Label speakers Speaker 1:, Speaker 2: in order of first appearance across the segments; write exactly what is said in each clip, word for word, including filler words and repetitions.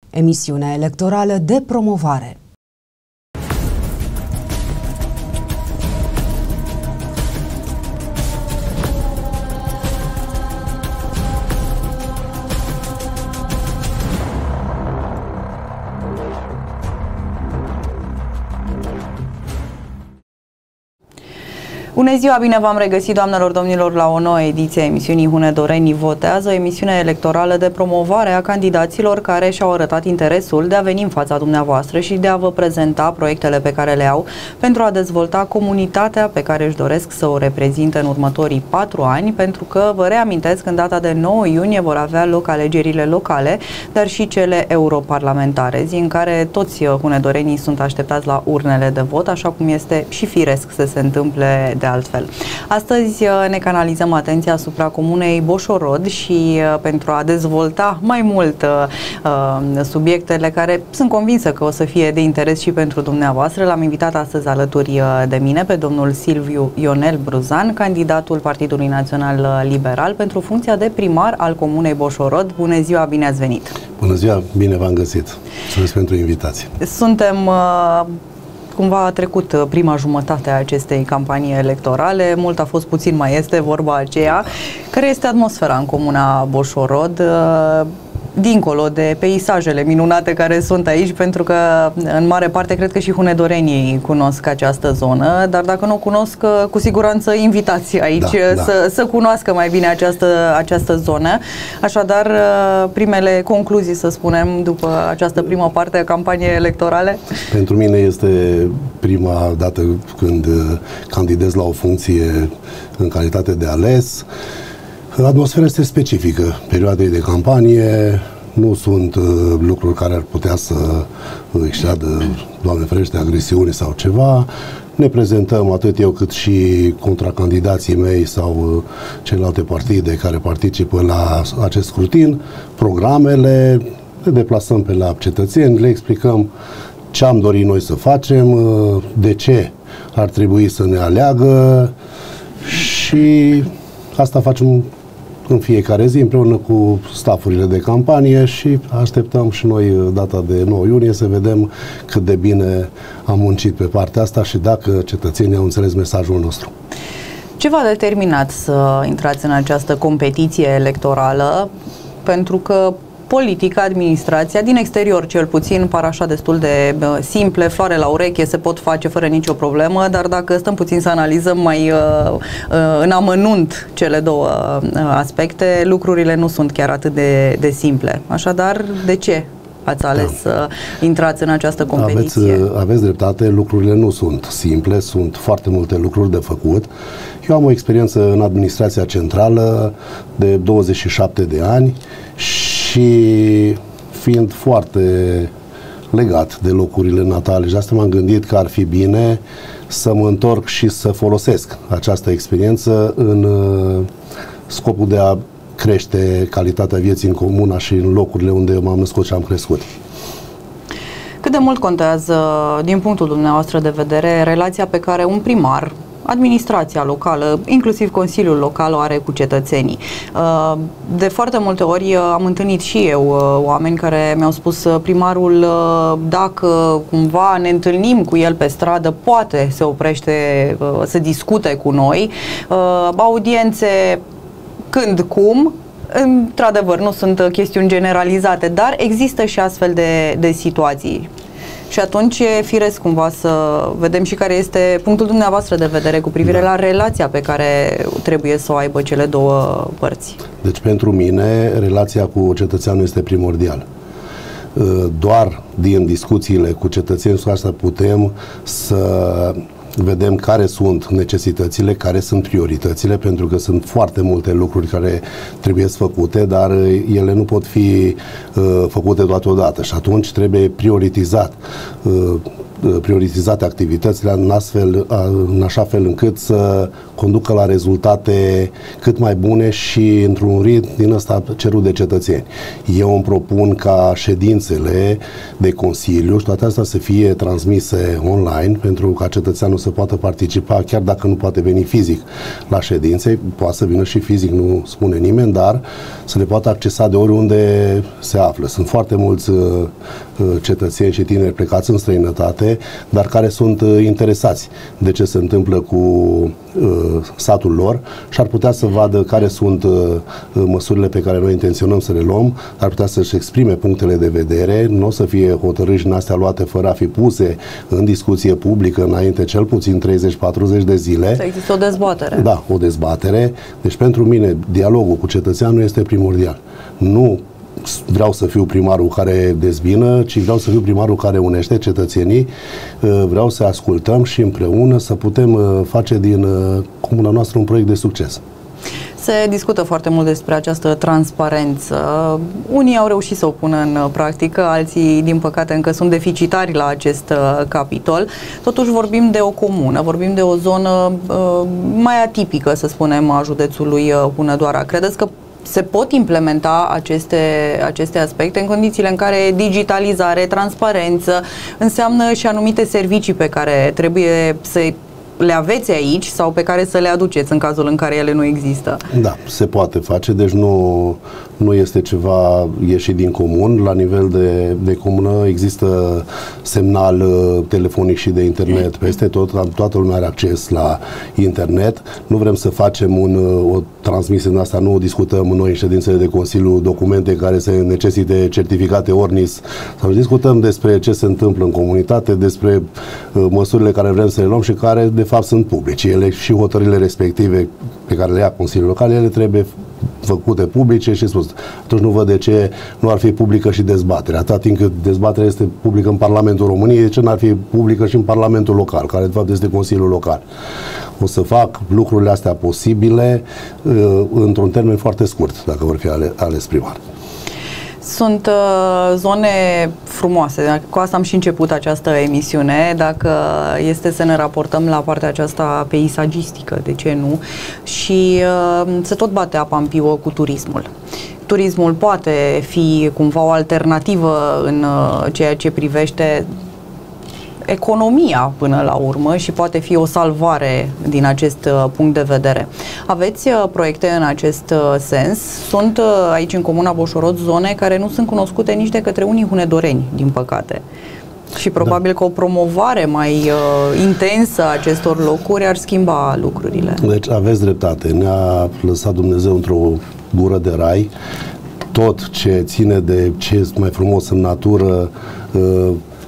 Speaker 1: emisiunea electorală de promovare.
Speaker 2: Bună ziua, bine v-am regăsit, doamnelor, domnilor, la o nouă ediție a emisiunii Hunedorenii Votează, emisiune electorală de promovare a candidaților care și-au arătat interesul de a veni în fața dumneavoastră și de a vă prezenta proiectele pe care le au pentru a dezvolta comunitatea pe care își doresc să o reprezinte în următorii patru ani, pentru că, vă reamintesc, în data de nouă iunie vor avea loc alegerile locale, dar și cele europarlamentare, zi în care toți hunedorenii sunt așteptați la urnele de vot, așa cum este și firesc să se întâmple de altfel. Astăzi ne canalizăm atenția asupra comunei Boșorod și pentru a dezvolta mai mult uh, subiectele care sunt convinsă că o să fie de interes și pentru dumneavoastră, l-am invitat astăzi alături de mine pe domnul Silviu Ionel Bruzan, candidatul Partidului Național Liberal pentru funcția de primar al comunei Boșorod. Bună ziua, bine ați venit!
Speaker 3: Bună ziua, bine v-am găsit! Mulțumesc pentru invitație!
Speaker 2: Suntem uh, Cumva a trecut prima jumătate a acestei campanii electorale, mult a fost, puțin mai este, vorba aceea. Care este atmosfera în comuna Boșorod, dincolo de peisajele minunate care sunt aici, pentru că în mare parte cred că și hunedorenii cunosc această zonă, dar dacă nu o cunosc, cu siguranță invitați aici
Speaker 3: da, da.
Speaker 2: Să, să cunoască mai bine această, această zonă. Așadar, primele concluzii, să spunem, după această primă parte a campaniei electorale?
Speaker 3: Pentru mine este prima dată când candidez la o funcție în calitate de ales. Atmosfera este specifică perioadei de campanie, nu sunt uh, lucruri care ar putea să uh, exceadă, Doamne ferește, agresiuni sau ceva. Ne prezentăm atât eu cât și contracandidații mei sau uh, celelalte partide care participă la acest scrutin, programele, ne deplasăm pe la cetățeni, le explicăm ce am dorit noi să facem, uh, de ce ar trebui să ne aleagă și asta facem în fiecare zi, împreună cu stafurile de campanie și așteptăm și noi data de nouă iunie să vedem cât de bine am muncit pe partea asta și dacă cetățenii au înțeles mesajul nostru.
Speaker 2: Ce v-a determinat să intrați în această competiție electorală? Pentru că politica, administrația, din exterior cel puțin, par așa destul de simple, floare la ureche, se pot face fără nicio problemă, dar dacă stăm puțin să analizăm mai uh, uh, în amănunt cele două uh, aspecte, lucrurile nu sunt chiar atât de, de simple. Așadar, de ce ați ales să da. uh, intrați în această competiție?
Speaker 3: Aveți, aveți dreptate, lucrurile nu sunt simple, sunt foarte multe lucruri de făcut. Eu am o experiență în administrația centrală de douăzeci și șapte de ani și fiind foarte legat de locurile natale și de asta m-am gândit că ar fi bine să mă întorc și să folosesc această experiență în scopul de a crește calitatea vieții în comuna și în locurile unde eu m-am născut și am crescut.
Speaker 2: Cât de mult contează, din punctul dumneavoastră de vedere, relația pe care un primar, administrația locală, inclusiv Consiliul Local, o are cu cetățenii? De foarte multe ori am întâlnit și eu oameni care mi-au spus primarul, dacă cumva ne întâlnim cu el pe stradă, poate se oprește să discute cu noi. Audiențe când, cum, într-adevăr nu sunt chestiuni generalizate, dar există și astfel de, de situații. Și atunci e firesc cumva să vedem și care este punctul dumneavoastră de vedere cu privire da. la relația pe care trebuie să o aibă cele două părți.
Speaker 3: Deci pentru mine relația cu cetățeanul este primordială. Doar din discuțiile cu cetățenii asta putem să vedem care sunt necesitățile, care sunt prioritățile, pentru că sunt foarte multe lucruri care trebuie făcute, dar ele nu pot fi uh, făcute toată odată și atunci trebuie prioritizat uh, prioritizate activitățile în, astfel, în așa fel încât să conducă la rezultate cât mai bune și într-un ritm din ăsta cerut de cetățeni. Eu îmi propun ca ședințele de Consiliu și toate astea să fie transmise online pentru ca cetățeanul să poată participa, chiar dacă nu poate veni fizic la ședințe, poate să vină și fizic, nu spune nimeni, dar să le poată accesa de oriunde se află. Sunt foarte mulți cetățeni și tineri plecați în străinătate, dar care sunt interesați de ce se întâmplă cu satul lor și ar putea să vadă care sunt măsurile pe care noi intenționăm să le luăm, ar putea să-și exprime punctele de vedere, nu o să fie hotărâri din astea luate fără a fi puse în discuție publică înainte cel puțin treizeci patruzeci de zile.
Speaker 2: Să există o dezbatere.
Speaker 3: Da, o dezbatere. Deci pentru mine dialogul cu cetățeanul este primordial. Nu vreau să fiu primarul care dezbină, ci vreau să fiu primarul care unește cetățenii. Vreau să ascultăm și împreună să putem face din comuna noastră un proiect de succes.
Speaker 2: Se discută foarte mult despre această transparență. Unii au reușit să o pună în practică, alții, din păcate, încă sunt deficitari la acest capitol. Totuși vorbim de o comună, vorbim de o zonă mai atipică, să spunem, a județului Hunedoara. Credeți că se pot implementa aceste, aceste aspecte în condițiile în care digitalizare, transparență înseamnă și anumite servicii pe care trebuie să le aveți aici sau pe care să le aduceți în cazul în care ele nu există?
Speaker 3: Da, se poate face, deci nu, nu este ceva ieșit din comun. La nivel de, de comună există semnal telefonic și de internet peste tot, toată lumea are acces la internet. Nu vrem să facem un, o transmisie în asta, nu discutăm noi în ședințele de Consiliu documente care se necesite certificate ORNIS, sau discutăm despre ce se întâmplă în comunitate, despre uh, măsurile care vrem să le luăm și care de fapt sunt publice. Ele și hotărârile respective pe care le ia Consiliul Local, ele trebuie făcute publice și spus. Atunci nu văd de ce nu ar fi publică și dezbaterea. Atât timp cât dezbaterea este publică în Parlamentul României, de ce n-ar fi publică și în Parlamentul Local, care de fapt este Consiliul Local. O să fac lucrurile astea posibile uh, într-un termen foarte scurt, dacă vor fi ale, ales primar.
Speaker 2: Sunt uh, zone frumoase, cu asta am și început această emisiune, dacă este să ne raportăm la partea aceasta peisagistică, de ce nu, și uh, se tot bate apa în piuă cu turismul. Turismul poate fi cumva o alternativă în uh, ceea ce privește economia până la urmă și poate fi o salvare din acest uh, punct de vedere. Aveți uh, proiecte în acest uh, sens? Sunt uh, aici în Comuna Boșorod zone care nu sunt cunoscute nici de către unii hunedoreni, din păcate. Și probabil da. că o promovare mai uh, intensă a acestor locuri ar schimba lucrurile. Deci
Speaker 3: aveți dreptate. Ne-a lăsat Dumnezeu într-o gură de rai. Tot ce ține de ce este mai frumos în natură, uh,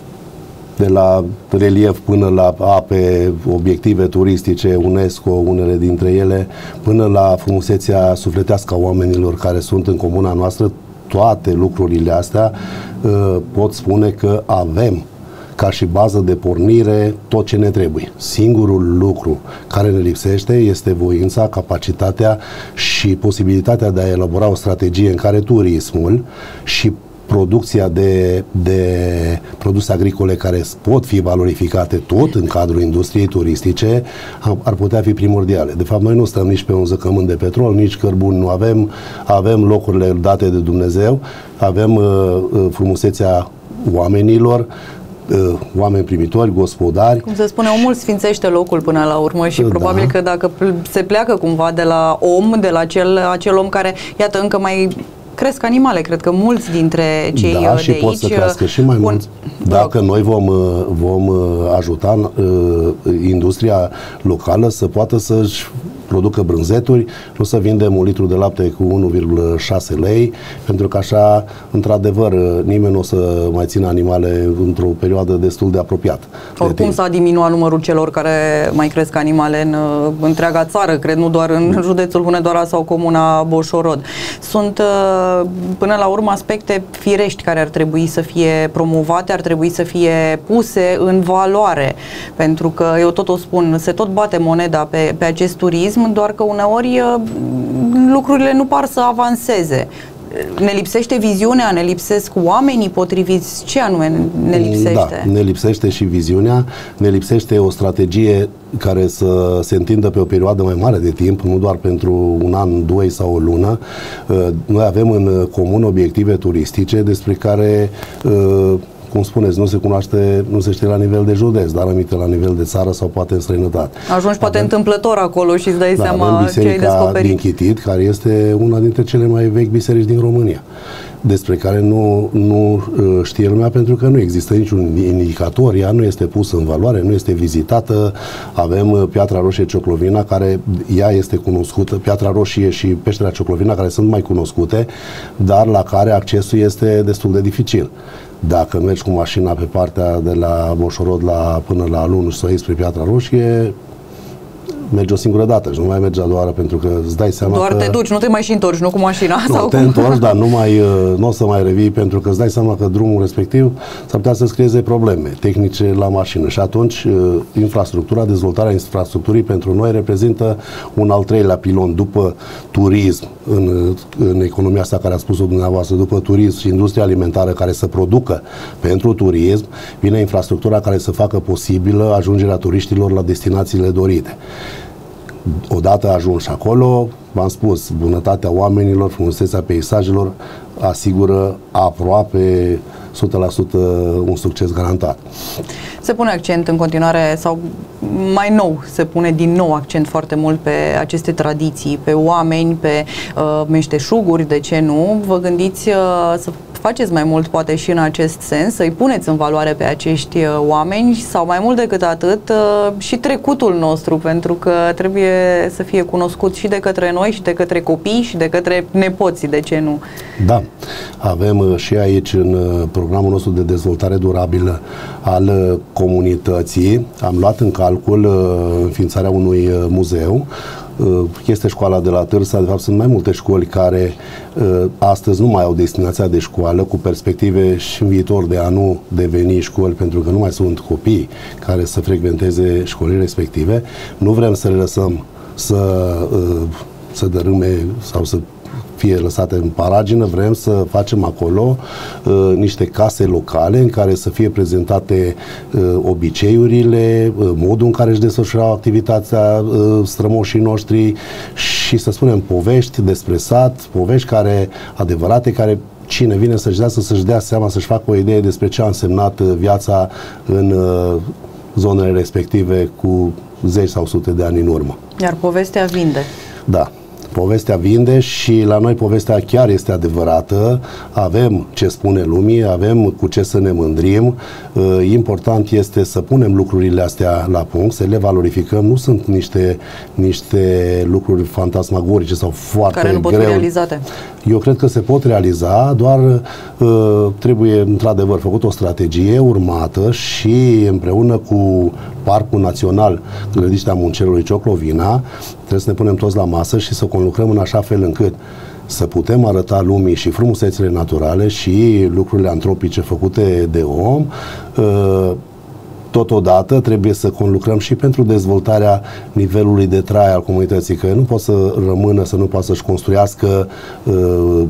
Speaker 3: de la relief până la ape, obiective turistice, UNESCO, unele dintre ele, până la frumusețea sufletească a oamenilor care sunt în comuna noastră, toate lucrurile astea pot spune că avem ca și bază de pornire tot ce ne trebuie. Singurul lucru care ne lipsește este voința, capacitatea și posibilitatea de a elabora o strategie în care turismul și producția de, de produse agricole care pot fi valorificate tot în cadrul industriei turistice ar putea fi primordiale. De fapt, noi nu stăm nici pe un zăcământ de petrol, nici cărbuni nu avem, avem locurile date de Dumnezeu, avem uh, frumusețea oamenilor, uh, oameni primitori, gospodari.
Speaker 2: Cum se spune, omul sfințește locul până la urmă și da. probabil că dacă se pleacă cumva de la om, de la acel, acel om care, iată, încă mai cresc animale, cred că mulți dintre cei
Speaker 3: da,
Speaker 2: de
Speaker 3: și
Speaker 2: aici
Speaker 3: pot să crească și mai mulți. Dacă da. noi vom, vom ajuta uh, industria locală să poată să-și producă brânzeturi, nu să vindem un litru de lapte cu unu virgulă șase lei, pentru că așa, într-adevăr, nimeni nu o să mai țină animale într-o perioadă destul de apropiată.
Speaker 2: Oricum s-a diminuat numărul celor care mai cresc animale în uh, întreaga țară, cred, nu doar în județul Hunedoara sau comuna Boșorod. Sunt uh, până la urmă aspecte firești care ar trebui să fie promovate, ar trebui să fie puse în valoare, pentru că eu tot o spun, se tot bate moneda pe, pe acest turism, doar că uneori lucrurile nu par să avanseze. Ne lipsește viziunea, ne lipsesc oamenii potriviți? Ce anume ne lipsește?
Speaker 3: Da, ne lipsește și viziunea, ne lipsește o strategie care să se întindă pe o perioadă mai mare de timp, nu doar pentru un an, doi sau o lună. Noi avem în comun obiective turistice despre care, cum spuneți, nu se cunoaște, nu se știe la nivel de județ, dar aminte la nivel de țară sau poate în străinătate.
Speaker 2: Ajungi poate avem, întâmplător acolo și îți dai
Speaker 3: da,
Speaker 2: seama ce ai descoperit.
Speaker 3: din Chitit, care este una dintre cele mai vechi biserici din România, despre care nu, nu știe lumea pentru că nu există niciun indicator, ea nu este pusă în valoare, nu este vizitată. Avem Piatra Roșie Cioclovina, care ea este cunoscută, Piatra Roșie și Peștera Cioclovina, care sunt mai cunoscute, dar la care accesul este destul de dificil. Dacă mergi cu mașina pe partea de la Boșorod la, până la Alun și să iei spre Piatra Roșie, mergi o singură dată și nu mai mergi a doua oară, pentru că îți dai seama
Speaker 2: doar
Speaker 3: că...
Speaker 2: te duci, nu te mai și întorci, nu cu mașina.
Speaker 3: Nu,
Speaker 2: sau
Speaker 3: te
Speaker 2: cum?
Speaker 3: întorci, dar nu, mai, nu o să mai revii, pentru că îți dai seama că drumul respectiv s-ar putea să-ți creeze probleme tehnice la mașină și atunci infrastructura, dezvoltarea infrastructurii pentru noi reprezintă un al treilea pilon după turism în, în economia asta care a spus-o dumneavoastră, după turism și industria alimentară care să producă pentru turism, vine infrastructura care să facă posibilă ajungerea turiștilor la destinațiile dorite. Odată ajuns acolo, v-am spus, bunătatea oamenilor, frumusețea peisajelor asigură aproape o sută la sută un succes garantat.
Speaker 2: Se pune accent în continuare, sau mai nou se pune din nou accent foarte mult pe aceste tradiții, pe oameni, pe uh, meșteșuguri, de ce nu? Vă gândiți uh, să faceți mai mult poate și în acest sens, să-i puneți în valoare pe acești uh, oameni sau mai mult decât atât uh, și trecutul nostru, pentru că trebuie să fie cunoscut și de către noi și de către copii și de către nepoții, de ce nu?
Speaker 3: Da, avem uh, și aici în uh, programul nostru de dezvoltare durabilă al uh, comunității, am luat în calcul uh, înființarea unui uh, muzeu. Este școala de la Târsa, de fapt sunt mai multe școli care uh, astăzi nu mai au destinația de școală, cu perspective și în viitor de a nu deveni școli, pentru că nu mai sunt copii care să frecventeze școlile respective. Nu vrem să le lăsăm să, uh, să dărâme sau să fie lăsate în paragină, vrem să facem acolo uh, niște case locale în care să fie prezentate uh, obiceiurile, uh, modul în care își desfășurau activitatea uh, strămoșii noștri și, să spunem, povești despre sat, povești care, adevărate, care cine vine să-și dea, să-și dea seama, să-și facă o idee despre ce a însemnat viața în uh, zonele respective cu zeci sau sute de ani în urmă.
Speaker 2: Iar povestea vinde.
Speaker 3: Da. Povestea vinde și la noi povestea chiar este adevărată, avem ce spune lumii, avem cu ce să ne mândrim. Important este să punem lucrurile astea la punct, să le valorificăm, nu sunt niște, niște lucruri fantasmagorice sau foarte greu.
Speaker 2: Care nu pot fi realizate.
Speaker 3: Eu cred că se pot realiza, doar uh, trebuie într-adevăr făcut o strategie urmată și împreună cu Parcul Național Grădiștea Muncelului Cioclovina trebuie să ne punem toți la masă și să conlucrăm în așa fel încât să putem arăta lumii și frumusețile naturale și lucrurile antropice făcute de om. Uh, Totodată trebuie să conlucrăm și pentru dezvoltarea nivelului de trai al comunității, că nu poate să rămână, să nu poată să-și construiască uh,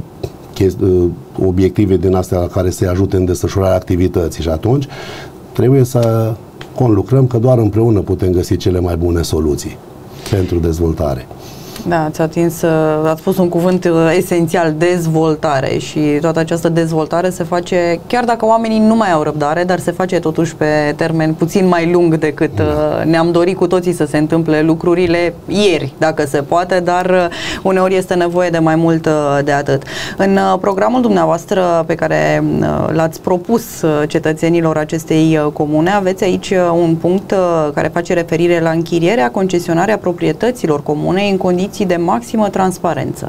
Speaker 3: uh, obiective din astea la care să-i ajute în desfășurarea activității și atunci trebuie să conlucrăm, că doar împreună putem găsi cele mai bune soluții pentru dezvoltare.
Speaker 2: Da, ați atins, ați spus un cuvânt esențial, dezvoltare, și toată această dezvoltare se face, chiar dacă oamenii nu mai au răbdare, dar se face totuși pe termen puțin mai lung decât da. ne-am dorit cu toții să se întâmple lucrurile ieri, dacă se poate, dar uneori este nevoie de mai mult de atât. În programul dumneavoastră pe care l-ați propus cetățenilor acestei comune, aveți aici un punct care face referire la închirierea, concesionarea proprietăților comunei în condiții de maximă transparență.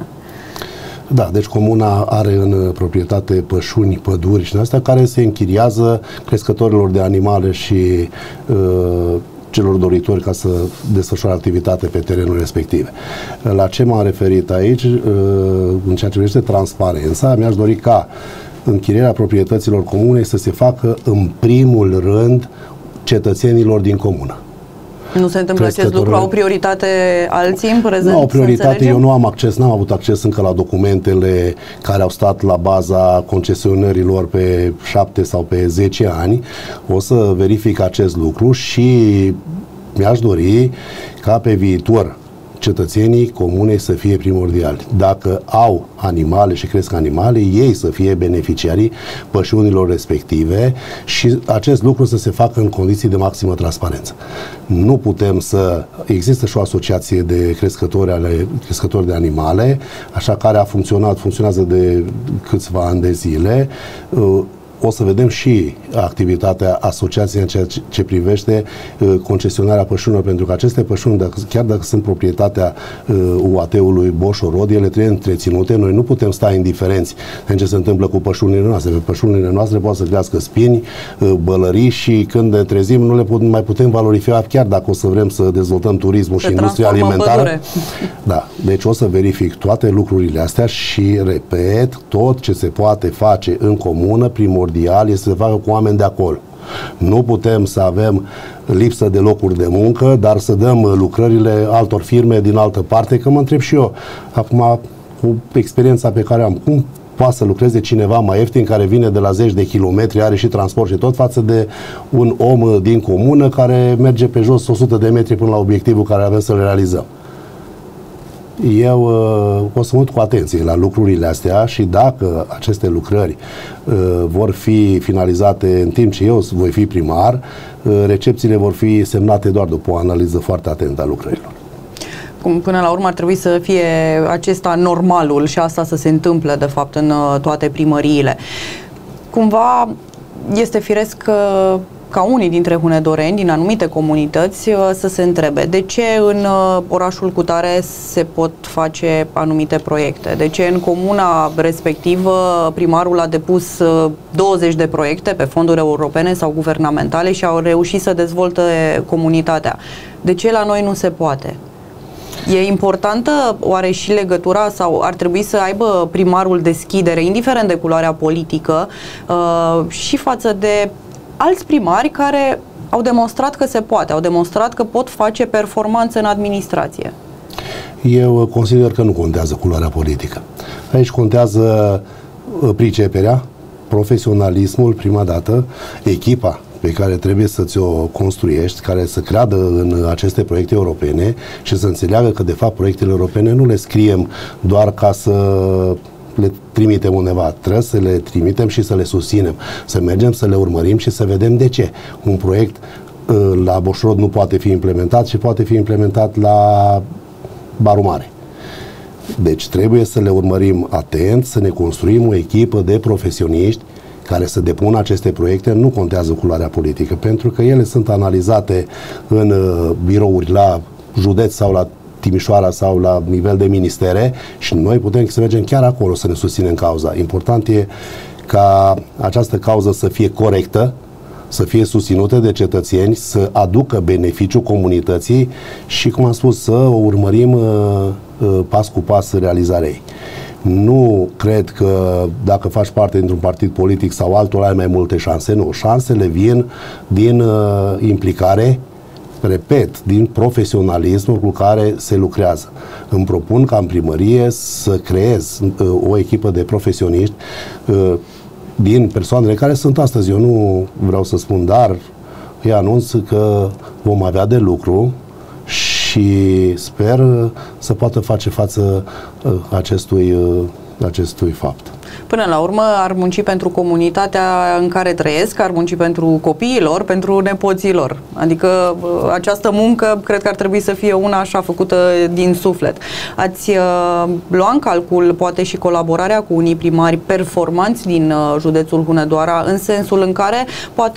Speaker 3: Da, deci comuna are în proprietate pășuni, păduri și astea care se închiriază crescătorilor de animale și uh, celor doritori ca să desfășoare activitate pe terenul respective. La ce m-am referit aici, uh, în ceea ce privește transparența, mi-aș dori ca închirierea proprietăților comunei să se facă în primul rând cetățenilor din comună.
Speaker 2: Nu se întâmplă acest lucru? Au prioritate alții în prezent?
Speaker 3: Nu au prioritate, eu nu am acces, n-am avut acces încă la documentele care au stat la baza concesionărilor pe șapte sau pe zece ani. O să verific acest lucru și mi-aș dori ca pe viitor cetățenii comunei să fie primordiali. Dacă au animale și cresc animale, ei să fie beneficiarii pășunilor respective și acest lucru să se facă în condiții de maximă transparență. Nu putem să... Există și o asociație de crescători, ale, crescători de animale, așa, care a funcționat, funcționează de câțiva ani de zile. O să vedem și activitatea asociației în ceea ce privește uh, concesionarea pășunilor, pentru că aceste pășuni, dacă, chiar dacă sunt proprietatea uh, U A T-ului Boșorod, ele trebuie întreținute. Noi nu putem sta indiferenți în ce se întâmplă cu pășunile noastre. Pe pășunile noastre poate să crească spini, uh, bălării și când ne trezim nu le put, mai putem valorifica, chiar dacă o să vrem să dezvoltăm turismul se și industria alimentară. Da, deci o să verific toate lucrurile astea și, repet, tot ce se poate face în comună, primordial este să se facă cu oameni de acolo. Nu putem să avem lipsă de locuri de muncă, dar să dăm lucrările altor firme din altă parte, că mă întreb și eu, acum, cu experiența pe care am, cum poate să lucreze cineva mai ieftin, care vine de la zeci de kilometri, are și transport și tot, față de un om din comună care merge pe jos o sută de metri până la obiectivul care avem să-l realizăm. Eu uh, o să mă uit cu atenție la lucrurile astea și dacă aceste lucrări uh, vor fi finalizate în timp ce eu voi fi primar, uh, recepțiile vor fi semnate doar după o analiză foarte atentă a lucrărilor.
Speaker 2: Cum până la urmă ar trebui să fie acesta normalul și asta să se întâmple de fapt în uh, toate primăriile. Cumva este firesc că ca unii dintre hunedoreni din anumite comunități să se întrebe de ce în orașul cutare se pot face anumite proiecte, de ce în comuna respectivă primarul a depus douăzeci de proiecte pe fonduri europene sau guvernamentale și au reușit să dezvolte comunitatea. De ce la noi nu se poate? E importantă oare și legătura sau ar trebui să aibă primarul deschidere, indiferent de culoarea politică, și față de alți primari care au demonstrat că se poate, au demonstrat că pot face performanțe în administrație?
Speaker 3: Eu consider că nu contează culoarea politică. Aici contează priceperea, profesionalismul, prima dată, echipa pe care trebuie să ți-o construiești, care să creadă în aceste proiecte europene și să înțeleagă că, de fapt, proiectele europene nu le scriem doar ca să le trimitem undeva. Trebuie să le trimitem și să le susținem. Să mergem, să le urmărim și să vedem de ce un proiect la Boșorod nu poate fi implementat și poate fi implementat la Baru Mare. Deci trebuie să le urmărim atent, să ne construim o echipă de profesioniști care să depună aceste proiecte. Nu contează culoarea politică, pentru că ele sunt analizate în birouri la județ sau la Timișoara sau la nivel de ministere și noi putem să mergem chiar acolo să ne susținem cauza. Important e ca această cauză să fie corectă, să fie susținută de cetățeni, să aducă beneficiu comunității și, cum am spus, să o urmărim uh, uh, pas cu pas realizarea ei. Nu cred că dacă faci parte dintr-un partid politic sau altul ai mai multe șanse. Nu. Șansele vin din uh, implicare, repet, din profesionalismul cu care se lucrează. Îmi propun ca în primărie să creez uh, o echipă de profesioniști uh, din persoanele care sunt astăzi. Eu nu vreau să spun, dar îi anunț că vom avea de lucru și sper să poată face față uh, acestui, uh, acestui fapt.
Speaker 2: Până la urmă ar munci pentru comunitatea în care trăiesc, ar munci pentru copiilor, pentru nepoților. Adică această muncă cred că ar trebui să fie una așa făcută din suflet. Ați uh, luat în calcul poate și colaborarea cu unii primari performanți din uh, județul Hunedoara, în sensul în care poate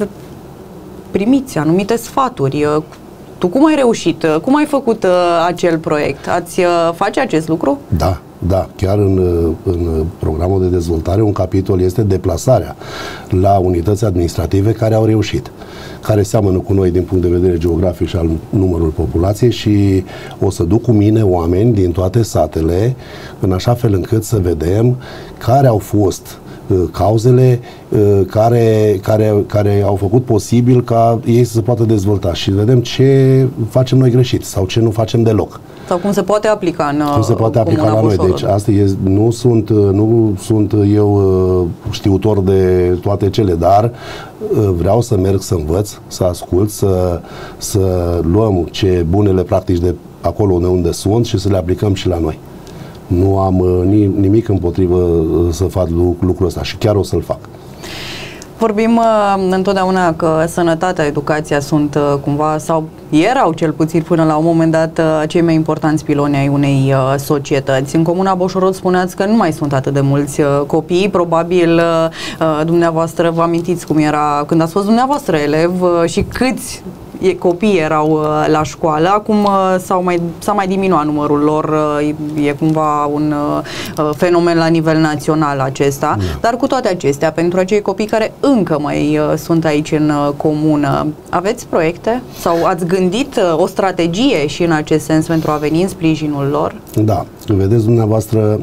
Speaker 2: primiți anumite sfaturi. Uh, tu cum ai reușit? Cum ai făcut uh, acel proiect? Ați uh, face acest lucru?
Speaker 3: Da. Da, chiar în, în programul de dezvoltare un capitol este deplasarea la unități administrative care au reușit, care seamănă cu noi din punct de vedere geografic și al numărului populației și o să duc cu mine oameni din toate satele în așa fel încât să vedem care au fost cauzele care, care, care au făcut posibil ca ei să se poată dezvolta și vedem ce facem noi greșit sau ce nu facem deloc.
Speaker 2: Sau cum se poate aplica în
Speaker 3: cum se poate aplica la noi. Deci asta e, nu sunt, nu sunt eu știutor de toate cele, dar vreau să merg să învăț, să ascult, să, să luăm ce bunele practici de acolo unde sunt și să le aplicăm și la noi. Nu am nimic împotrivă să fac lucrul ăsta și chiar o să-l fac.
Speaker 2: Vorbim uh, întotdeauna că sănătatea, educația sunt uh, cumva, sau erau cel puțin până la un moment dat, uh, cei mai importanți piloni ai unei uh, societăți. În Comuna Boșorod spuneați că nu mai sunt atât de mulți uh, copii, probabil uh, dumneavoastră vă amintiți cum era când ați fost dumneavoastră elev uh, și câți copii erau uh, la școală. Acum uh, s-au mai, s-a mai diminuat numărul lor, uh, e cumva un uh, fenomen la nivel național acesta, mm. dar cu toate acestea, pentru acei copii care încă mai uh, sunt aici în uh, comună, aveți proiecte sau ați gândit uh, o strategie și în acest sens pentru a veni în sprijinul lor?
Speaker 3: Da, vedeți dumneavoastră,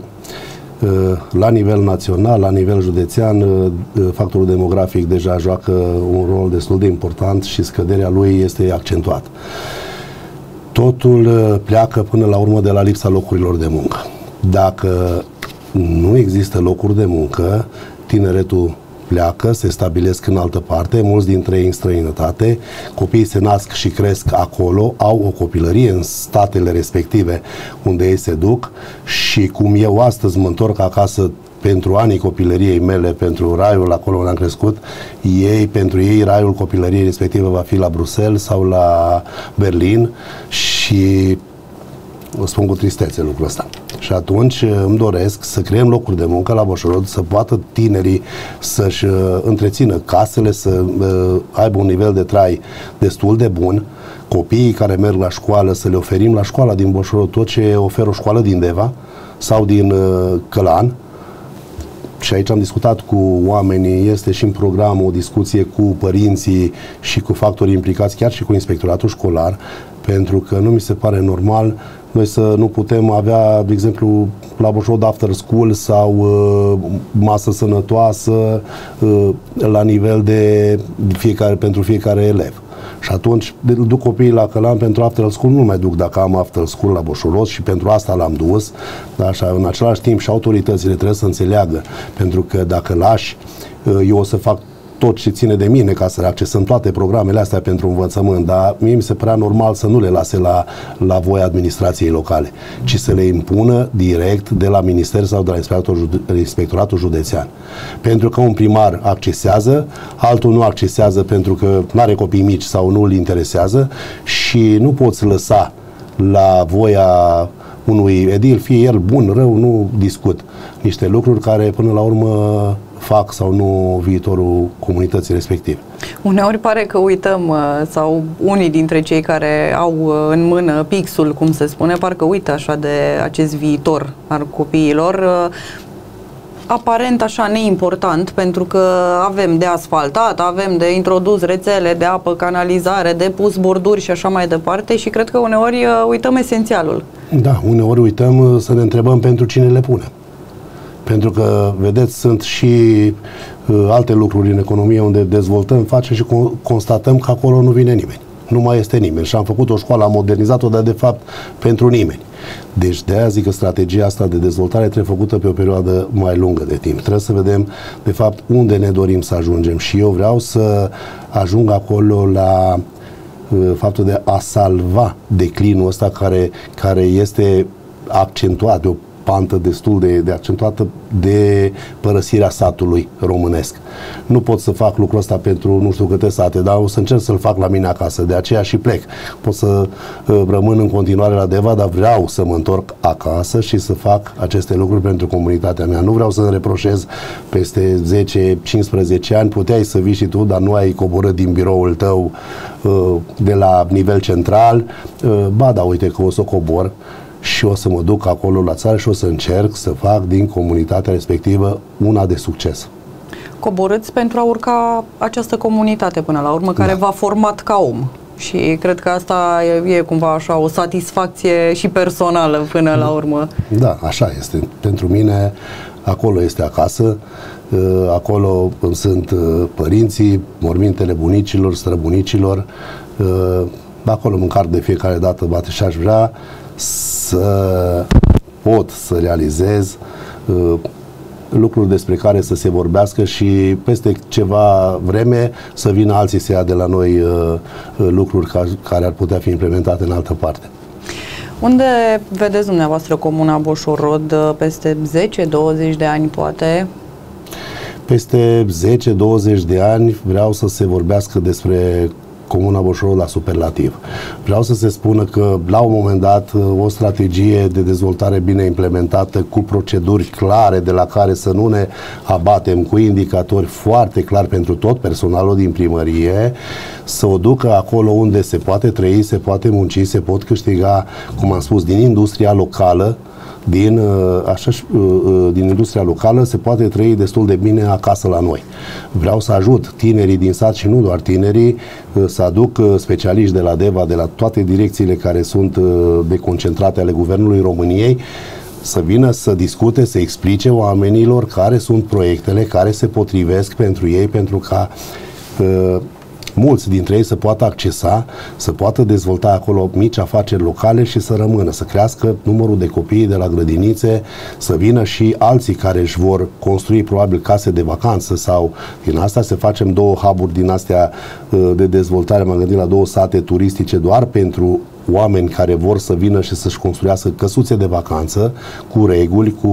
Speaker 3: la nivel național, la nivel județean, factorul demografic deja joacă un rol destul de important și scăderea lui este accentuat. Totul pleacă până la urmă de la lipsa locurilor de muncă. Dacă nu există locuri de muncă, tineretul pleacă, se stabilesc în altă parte, mulți dintre ei în străinătate, copiii se nasc și cresc acolo, au o copilărie în statele respective unde ei se duc și cum eu astăzi mă întorc acasă pentru anii copilăriei mele, pentru raiul acolo unde am crescut, ei, pentru ei raiul copilăriei respective va fi la Bruxelles sau la Berlin și o spun cu tristețe lucrul ăsta. Și atunci îmi doresc să creăm locuri de muncă la Boșorod, să poată tinerii să-și uh, întrețină casele, să uh, aibă un nivel de trai destul de bun, copiii care merg la școală să le oferim la școala din Boșorod tot ce oferă o școală din Deva sau din uh, Călan. Și aici am discutat cu oamenii, este și în program o discuție cu părinții și cu factorii implicați, chiar și cu inspectoratul școlar, pentru că nu mi se pare normal noi să nu putem avea, de exemplu, la Boșorod after school sau uh, masă sănătoasă uh, la nivel de fiecare, pentru fiecare elev. Și atunci duc copiii la Călan pentru after school, nu mai duc dacă am after school la Boșorod și pentru asta l-am dus. Dar așa, în același timp și autoritățile trebuie să înțeleagă, pentru că dacă lași, eu o să fac tot ce ține de mine ca să accesăm toate programele astea pentru învățământ, dar mie mi se părea normal să nu le lase la, la voia administrației locale, ci să le impună direct de la minister sau de la inspectoratul județean. Pentru că un primar accesează, altul nu accesează pentru că nu are copii mici sau nu îl interesează și nu poți lăsa la voia unui edil, fie el bun, rău, nu discut. Niște lucruri care până la urmă fac sau nu viitorul comunității respective.
Speaker 2: Uneori pare că uităm, sau unii dintre cei care au în mână pixul, cum se spune, parcă uită așa de acest viitor al copiilor, aparent așa neimportant, pentru că avem de asfaltat, avem de introdus rețele de apă, canalizare, de pus borduri și așa mai departe și cred că uneori uităm esențialul. Da, uneori uităm să ne întrebăm pentru cine le punem. Pentru că, vedeți, sunt și uh, alte lucruri în economie unde dezvoltăm, facem și constatăm că acolo nu vine nimeni. Nu mai este nimeni. Și am făcut o școală, am modernizat-o, dar de fapt pentru nimeni. Deci de aia zic că strategia asta de dezvoltare trebuie făcută pe o perioadă mai lungă de timp. Trebuie să vedem, de fapt, unde ne dorim să ajungem. Și eu vreau să ajung acolo la uh, faptul de a salva declinul ăsta care, care este accentuat de o pantă destul de, de accentuată de părăsirea satului românesc. Nu pot să fac lucrul ăsta pentru nu știu câte sate, dar o să încerc să-l fac la mine acasă, de aceea și plec. Pot să uh, rămân în continuare la Deva, dar vreau să mă întorc acasă și să fac aceste lucruri pentru comunitatea mea. Nu vreau să-mi reproșez peste zece cincisprezece ani, puteai să vii și tu, dar nu ai coborât din biroul tău uh, de la nivel central. Uh, ba da, uite că o să cobor și o să mă duc acolo la țară și o să încerc să fac din comunitatea respectivă una de succes. Coborâți pentru a urca această comunitate până la urmă, care da. v-a format ca om. Și cred că asta e, e cumva așa o satisfacție și personală până la urmă. Da, așa este. Pentru mine acolo este acasă.
Speaker 3: Acolo sunt părinții, mormintele bunicilor, străbunicilor. Acolo măcar de fiecare dată bate și aș vrea să pot să realizez lucruri despre care să se vorbească și peste ceva vreme să vină alții să ia de la noi lucruri care ar putea fi implementate în altă parte.
Speaker 2: Unde vedeți dumneavoastră Comuna Boșorod peste zece douăzeci de ani, poate?
Speaker 3: Peste zece douăzeci de ani vreau să se vorbească despre Comuna Boșorod la superlativ. Vreau să se spună că la un moment dat o strategie de dezvoltare bine implementată, cu proceduri clare de la care să nu ne abatem, cu indicatori foarte clari pentru tot personalul din primărie, să o ducă acolo unde se poate trăi, se poate munci, se pot câștiga, cum am spus, din industria locală, din, așa, din industria locală, se poate trăi destul de bine acasă la noi. Vreau să ajut tinerii din sat și nu doar tinerii, să aduc specialiști de la DEVA, de la toate direcțiile care sunt deconcentrate ale Guvernului României, să vină să discute, să explice oamenilor care sunt proiectele care se potrivesc pentru ei, pentru ca mulți dintre ei să poată accesa, să poată dezvolta acolo mici afaceri locale și să rămână, să crească numărul de copii de la grădinițe, să vină și alții care își vor construi probabil case de vacanță sau din asta, să facem două hub-uri din astea de dezvoltare, m-am gândit la două sate turistice doar pentru oameni care vor să vină și să-și construiască căsuțe de vacanță cu reguli, cu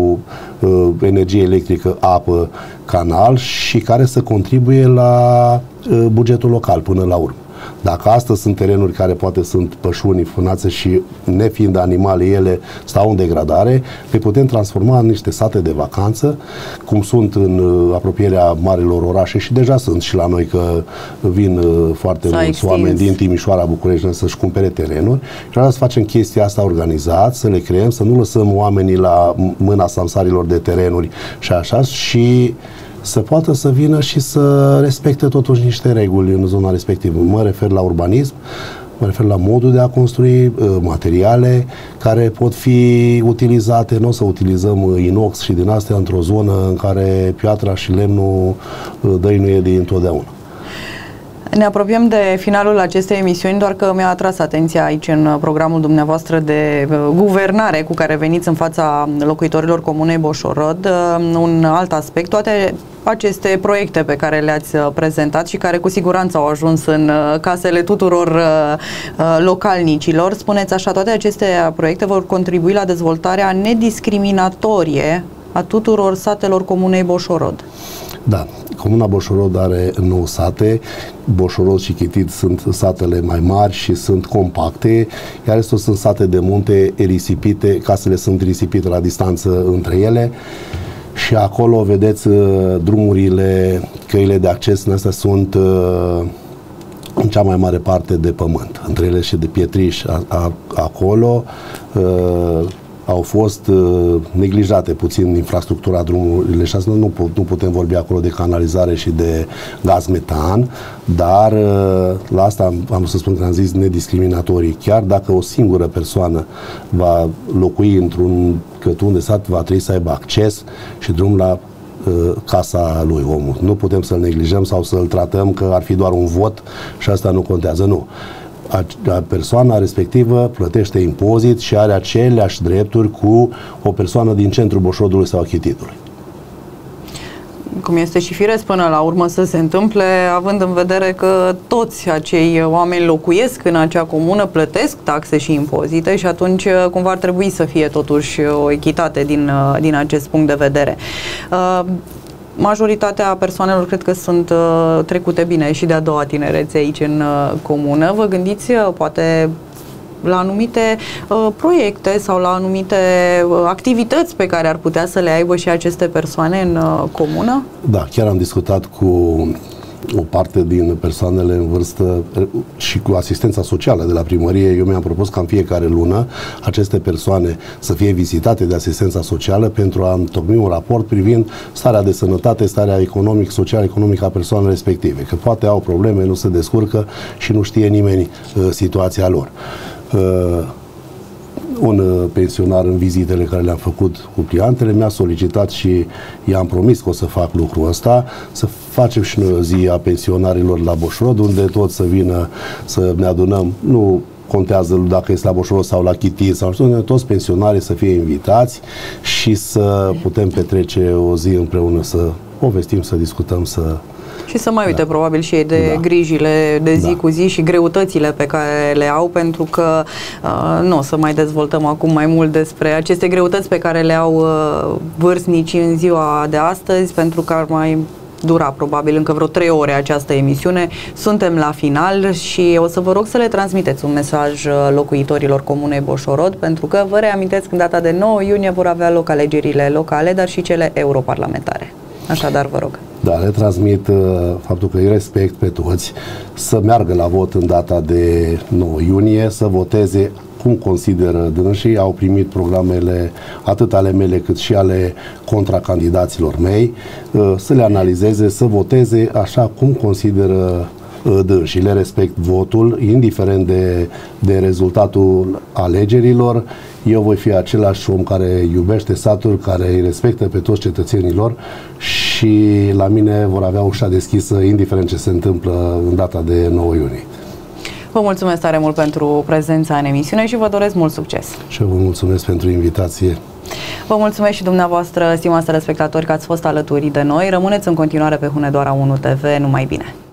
Speaker 3: uh, energie electrică, apă, canal și care să contribuie la uh, bugetul local până la urmă. Dacă astăzi sunt terenuri care poate sunt pășuni, fânațe și nefiind animale, ele stau în degradare, le putem transforma în niște sate de vacanță, cum sunt în uh, apropierea marilor orașe și deja sunt și la noi, că vin uh, foarte mulți extins. oameni din Timișoara, București să-și cumpere terenuri și vreau să facem chestia asta organizat, să le creăm, să nu lăsăm oamenii la mâna samsarilor de terenuri și așa, și să poată să vină și să respecte totuși niște reguli în zona respectivă. Mă refer la urbanism, mă refer la modul de a construi, materiale care pot fi utilizate. Nu o să utilizăm inox și din astea într-o zonă în care piatra și lemnul dăinuie de întotdeauna.
Speaker 2: Ne apropiem de finalul acestei emisiuni, doar că mi-a atras atenția aici în programul dumneavoastră de guvernare cu care veniți în fața locuitorilor Comunei Boșorod un alt aspect. Toate aceste proiecte pe care le-ați prezentat și care cu siguranță au ajuns în casele tuturor localnicilor, spuneți așa, toate aceste proiecte vor contribui la dezvoltarea nediscriminatorie a tuturor satelor Comunei Boșorod. Da,
Speaker 3: Comuna Boșorod are nouă sate, Boșorod și Chitid sunt satele mai mari și sunt compacte, iar restul sunt sate de munte risipite, casele sunt risipite la distanță între ele și acolo, vedeți, drumurile, căile de acces în astea sunt în cea mai mare parte de pământ, între ele și de pietriș. A, a, acolo uh, au fost uh, neglijate puțin infrastructura drumurile și asta nu, nu putem vorbi acolo de canalizare și de gaz metan, dar uh, la asta am, am să spun că am zis nediscriminatorii. Chiar dacă o singură persoană va locui într-un cătun de sat, va trebui să aibă acces și drum la uh, casa lui, omul. Nu putem să-l neglijăm sau să-l tratăm că ar fi doar un vot și asta nu contează, nu. Persoana respectivă plătește impozit și are aceleași drepturi cu o persoană din centrul Boșorodului sau a Chitidului.
Speaker 2: Cum este și firesc până la urmă să se întâmple, având în vedere că toți acei oameni locuiesc în acea comună, plătesc taxe și impozite și atunci cumva ar trebui să fie totuși o echitate din, din acest punct de vedere. Majoritatea persoanelor cred că sunt uh, trecute bine și de-a doua tinerețe aici în uh, comună. Vă gândiți uh, poate la anumite uh, proiecte sau la anumite uh, activități pe care ar putea să le aibă și aceste persoane în uh, comună?
Speaker 3: Da, chiar am discutat cu o parte din persoanele în vârstă și cu asistența socială de la primărie. Eu mi-am propus ca în fiecare lună aceste persoane să fie vizitate de asistența socială pentru a întocmi un raport privind starea de sănătate, starea economic, social-economică a persoanelor respective. Că poate au probleme, nu se descurcă și nu știe nimeni uh, situația lor. Uh, un pensionar în vizitele care le-am făcut cu pliantele, mi-a solicitat și i-am promis că o să fac lucrul ăsta, să facem și noi o zi a pensionarilor la Boșrod, unde toți să vină să ne adunăm, nu contează dacă este la Boșrod sau la Chitie sau știu, toți pensionarii să fie invitați și să putem petrece o zi împreună, să povestim, să discutăm, să...
Speaker 2: Și să mai uite, da. probabil, și ei de
Speaker 3: da.
Speaker 2: grijile de zi
Speaker 3: da.
Speaker 2: cu zi și greutățile pe care le au, pentru că uh, nu o să mai dezvoltăm acum mai mult despre aceste greutăți pe care le au uh, vârstnicii în ziua de astăzi, pentru că ar mai dura probabil încă vreo trei ore această emisiune. Suntem la final și o să vă rog să le transmiteți un mesaj locuitorilor Comunei Boșorod, pentru că vă reamintesc că în data de nouă iunie vor avea loc alegerile locale, dar și cele europarlamentare. Așadar, vă rog.
Speaker 3: Da, le transmit uh, faptul că îi respect pe toți să meargă la vot în data de nouă iunie, să voteze cum consideră dânsii, au primit programele atât ale mele cât și ale contracandidaților mei, uh, să le analizeze, să voteze așa cum consideră uh, dânsii. Le respect votul, indiferent de, de rezultatul alegerilor. Eu voi fi același om care iubește satul, care îi respectă pe toți cetățenilor și la mine vor avea ușa deschisă, indiferent ce se întâmplă în data de nouă iunie.
Speaker 2: Vă mulțumesc tare mult pentru prezența în emisiune și vă doresc mult succes.
Speaker 3: Și eu vă mulțumesc pentru invitație.
Speaker 2: Vă mulțumesc și dumneavoastră, stimați telespectatori, că ați fost alături de noi. Rămâneți în continuare pe Hunedoara unu T V. Numai bine!